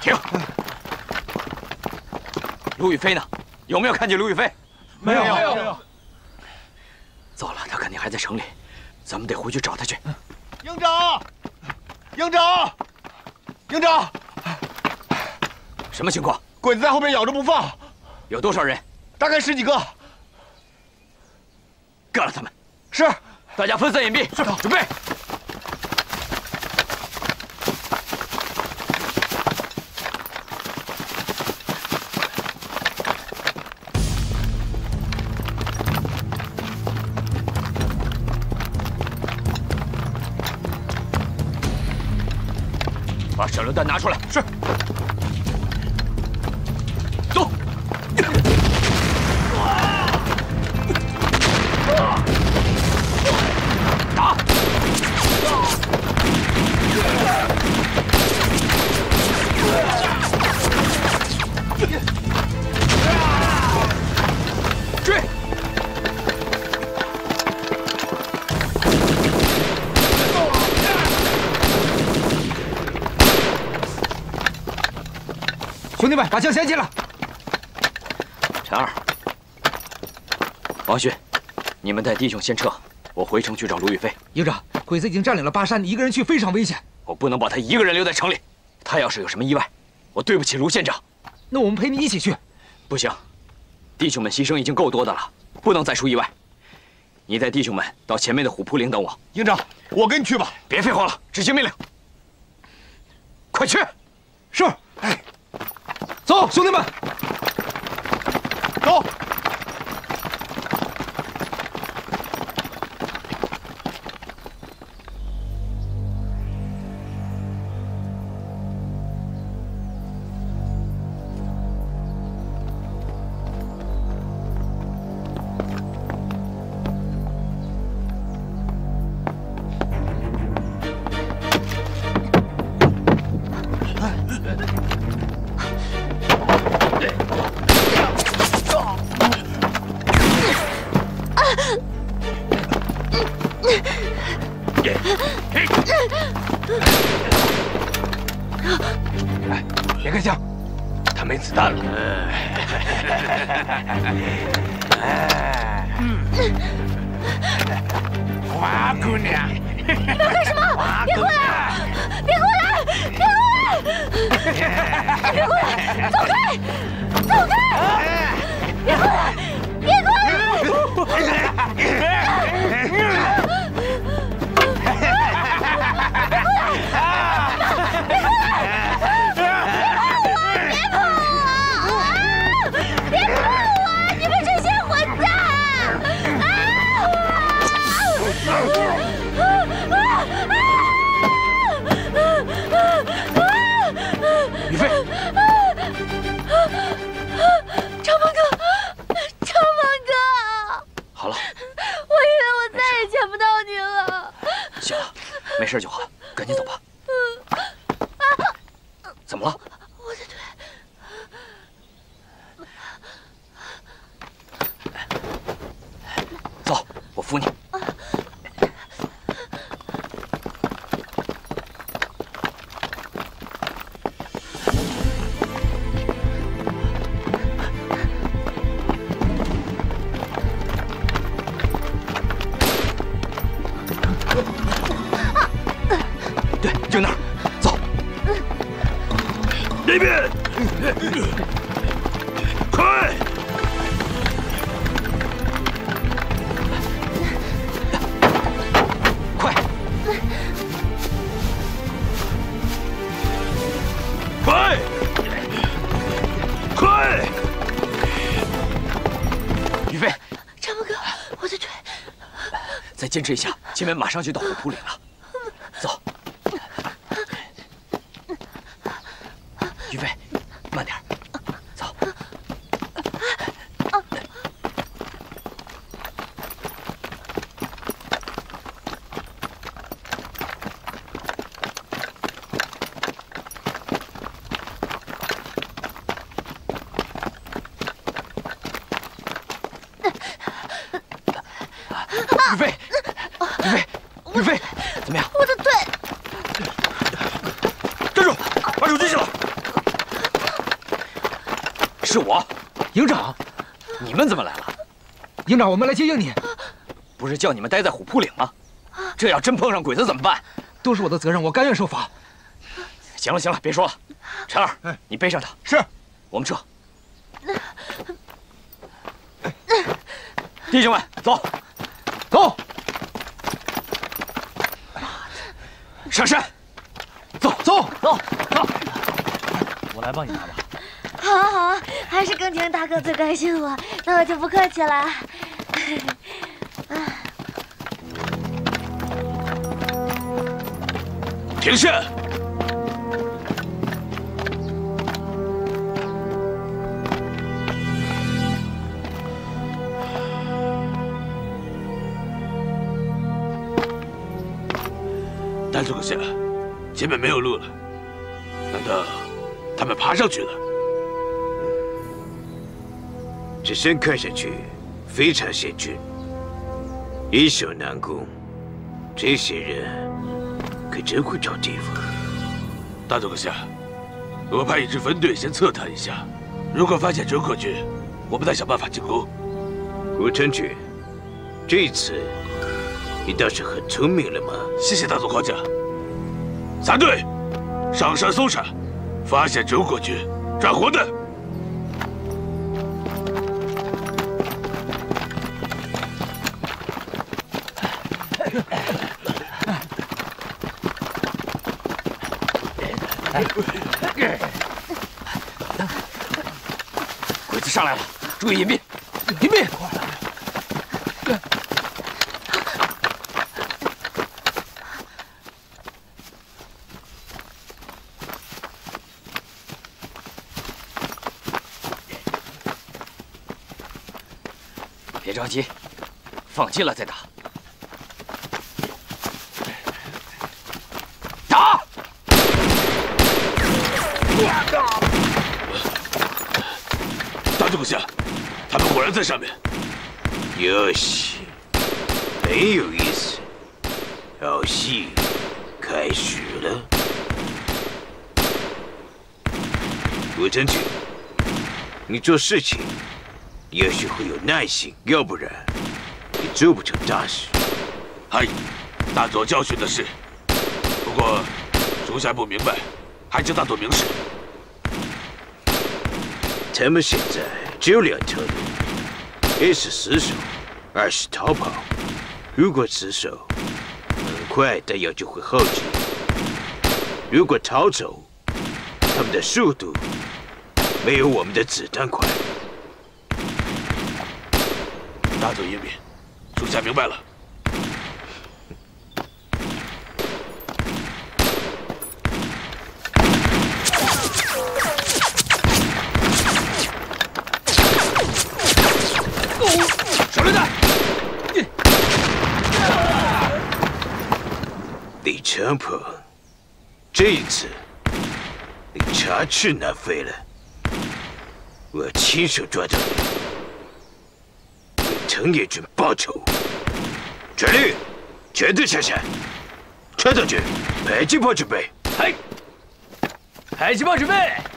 停！卢宇飞呢？有没有看见卢宇飞？ 没有。 糟了，他肯定还在城里，咱们得回去找他去。 营长，营长，营长， 什么情况？ 鬼子在后面咬着不放， 有多少人？ 大概10几个。 干了他们！ 是， 大家分散隐蔽，准备。 把手榴弹拿出来。是。走。打。追。 兄弟们，把枪掀起了！ 陈二、王旭，你们带弟兄先撤，我回城去找卢宇飞。 营长，鬼子已经占领了巴山，你一个人去非常危险。 我不能把他一个人留在城里，他要是有什么意外，我对不起卢县长。 那我们陪你一起去。 不行，弟兄们牺牲已经够多的了，不能再出意外。你带弟兄们到前面的虎扑岭等我。 营长，我跟你去吧。 别废话了，执行命令。快去！ 是。哎。 走，兄弟们， 走！ 哎，别开枪，他没子弹了。 花姑娘， 你们要干什么？别过来！别过来！别过来！别过来！走开！走开！别过来！别过来！ 宇飞， 长鹏哥，长鹏哥， 好了， 我以为我再也见不到你了。 行了，没事就好，赶紧走吧。怎么了？ 我的腿。 走，我扶你。 对，就那儿，走。那边，快！快！快！快！宇飞， 长鹏哥，我的腿。 再坚持一下，前面马上就到虎扑岭了。走。 宇飞，慢点，走。宇飞，宇飞，宇飞，怎么样？ 我的腿。 站住！把手举起来！ 是我， 营长。 你们怎么来了？ 营长，我们来接应你。 不是叫你们待在虎扑岭吗？这要真碰上鬼子怎么办？ 都是我的责任，我甘愿受罚。 行了行了，别说了。陈二，你背上他。 是。 我们撤。弟兄们，走， 走。 上山，走。 我来帮你拿吧。 好啊好啊，还是更婷大哥最关心我，那我就不客气了。 停下！ 大佐阁下，前面没有路了，难道他们爬上去了？ 这山看上去非常险峻，易守难攻，这些人可真会找地方。 大佐阁下，我派一支分队先测探一下，如果发现折口军，我们再想办法进攻。 吴承军，这一次你倒是很聪明了嘛！ 谢谢大佐夸奖。3队，上山搜查，发现折口军，抓活的。 鬼子上来了，注意隐蔽！隐蔽！别着急，放近了再打。打！ 大佐阁下，他们果然在上面。 游戏很有意思，好戏开始了。吴承军，你做事情也许会有耐心，要不然你做不成大事。 嗨，大佐教训的是。不过属下不明白，还请大佐明示。 他们现在只有2条路，一是死守，二是逃跑。如果死守，很快弹药就会耗尽；如果逃走，他们的速度没有我们的子弹快。 大佐英明，属下明白了。 手榴弹！ 李长鹏，这一次你插翅难飞了，我亲手抓到你，为藤野君报仇。全力，全队下山，车道军，迫击炮准备。 嘿，迫击炮准备。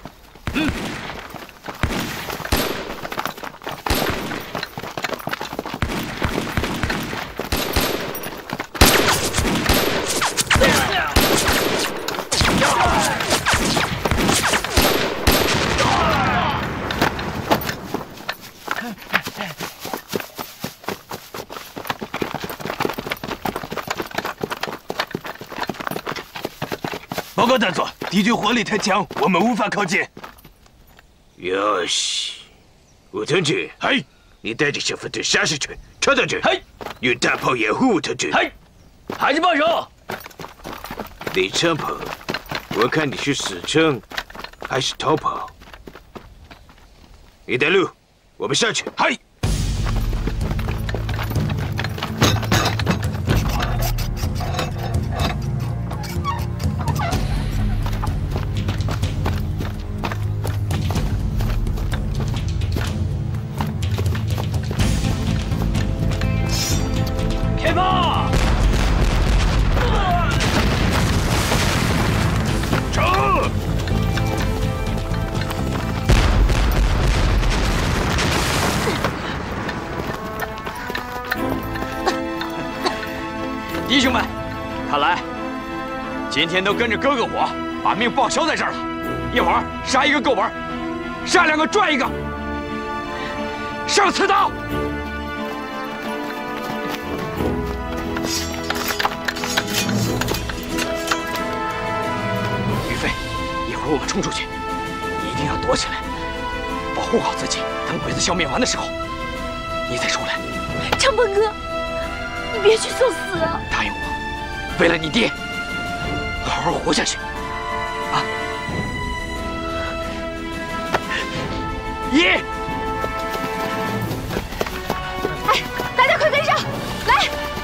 报告大佐，敌军火力太强，我们无法靠近。 よし，武藤军， 嘿， 你带着小分队杀上去，车道军， 嘿， 用大炮掩护武藤军。 嘿，迫击炮手。 李长鹏，我看你是死撑还是逃跑？你带路，我们上去。 嘿。 开炮！ 撤！ 弟兄们，看来今天都跟着哥哥我把命报销在这儿了。一会儿杀一个够本，杀2个赚1个。上刺刀！于飞，一会儿我们冲出去，你一定要躲起来，保护好自己。等鬼子消灭完的时候，你再出来。 长鹏哥，你别去送死啊！ 答应我，为了你爹，好好活下去。啊！1， 哎，大家快跟上，来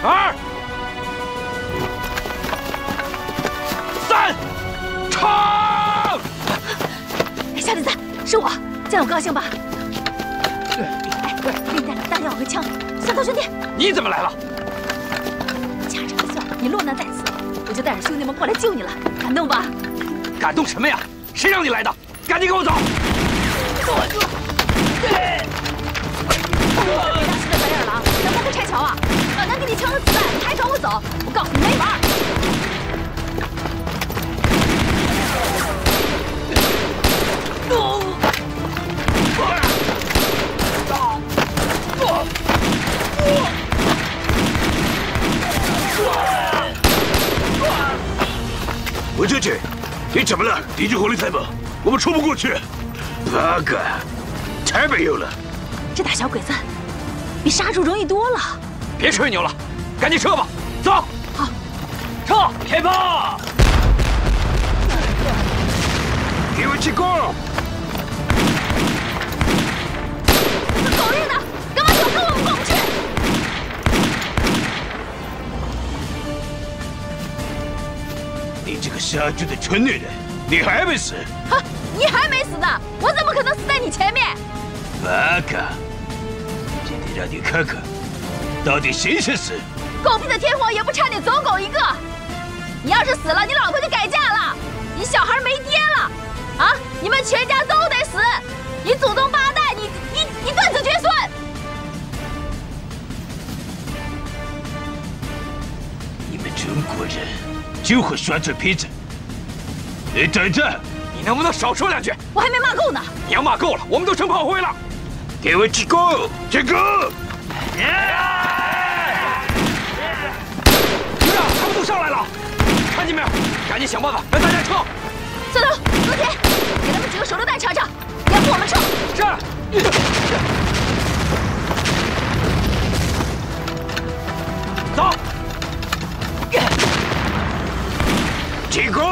！2，3，冲！ 哎，小李子，是我，见我高兴吧？哎，给你带了弹药和枪，小头兄弟， 你怎么来了？ 掐指一算，你落难在此，我就带着兄弟们过来救你了，感动吧？ 感动什么呀？谁让你来的？赶紧跟我走！ 别当心的白眼狼，能不能拆桥啊？老娘给你枪和子弹，你还找我走？我告诉你没玩！ 我舅舅，你怎么了？ 敌军火力太猛，我们冲不过去。 八个，太没有了。 这打小鬼子比杀猪容易多了。 别吹牛了，赶紧撤吧，走！ 好， 撤！开炮！ 给我起攻！ 狗日的，干嘛总跟我们过不去？ 你这个杀猪的蠢女人，你还没死？ 哈，你还没死呢，我怎么可能死在你前面？ 八嘎！今天让你看看，到底谁先死！ 狗屁的天皇也不差你走狗一个！你要是死了，你老婆就改嫁了，你小孩没爹了，啊！你们全家都得死！你祖宗八代，你断子绝孙！ 你们中国人就会耍嘴皮子。你等着！ 你能不能少说2句？ 我还没骂够呢。 你要骂够了，我们都成炮灰了。 给我起攻！起攻！ 营长，他们都上来了，看见没有？赶紧想办法让大家撤。 小头，罗田，给他们几个手榴弹尝尝，掩护我们撤。 是。走。 起攻！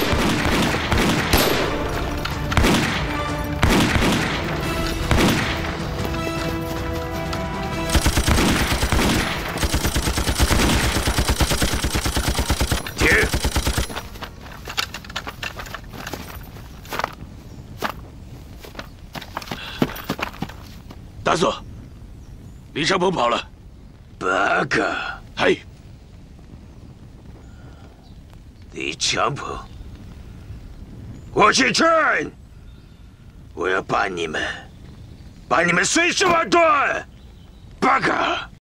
停！ 大佐，李长鹏跑了。 八个！ 嘿， 李长鹏，我去劝，我要把你们碎尸万段！八个！